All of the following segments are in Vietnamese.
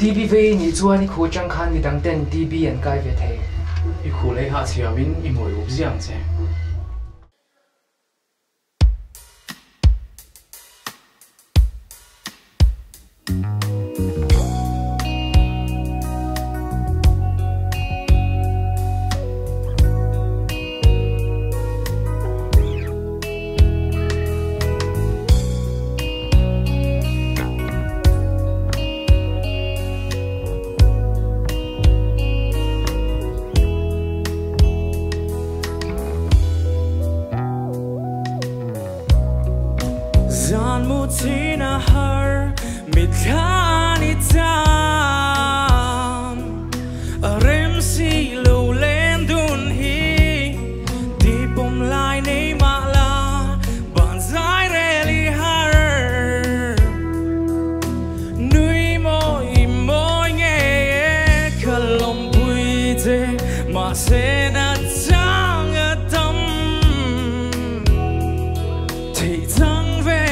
TV về ni chuan ni khu chang khan mi dang ten TV an kai ve the i khu le ha chiawin i moi up ziang che Giàn mù tina har mitani tam rem si lâu lên đun hi đi bom lại nei mà la bàn giải reli har nuôi môi nghe kalom bụi thế mà sẽ đã chẳng ở tâm thì thăng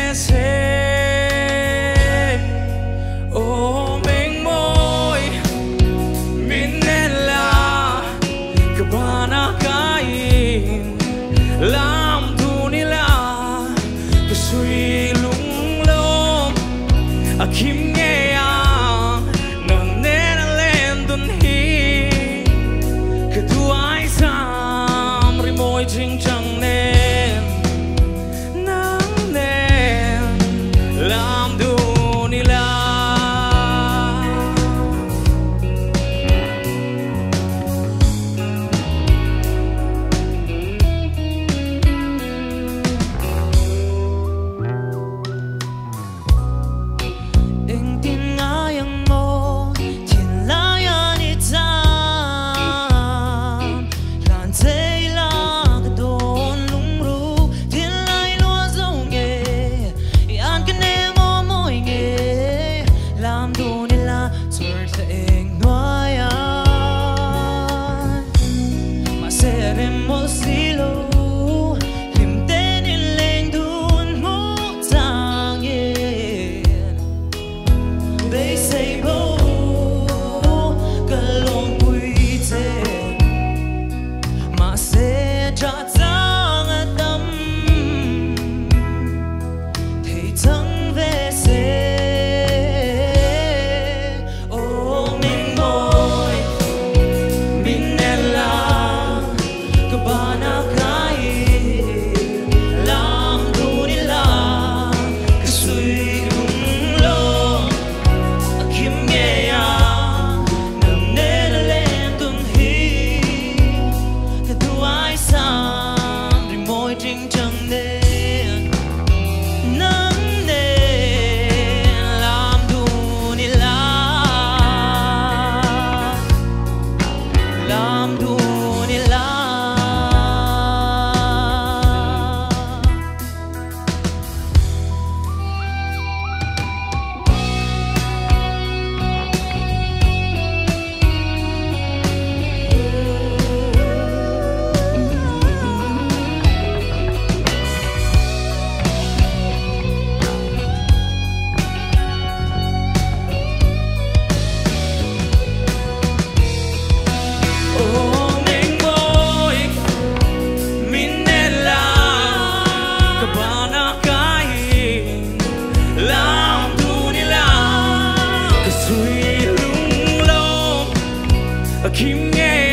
oh mình môi mình nên là cabana kain làm tu ni la cái suy lung lom akim nghe nang nên lên đun hi cái tu ai sam ri môi chinh chẳng nên làm đủ ni la anh tin ai ang mo thiên la ya ni ta lan thế la cái đồn lung ru thiên lai lo dâu nghe an cái làm đủ ni la rồi anh nói mà sẽ đem một xí lâu tìm tên in lên đun mũ tang yên they say bố cả lòng vui thế mà sẽ trả tăng ở tâm thì thắng về sẽ Kim nghe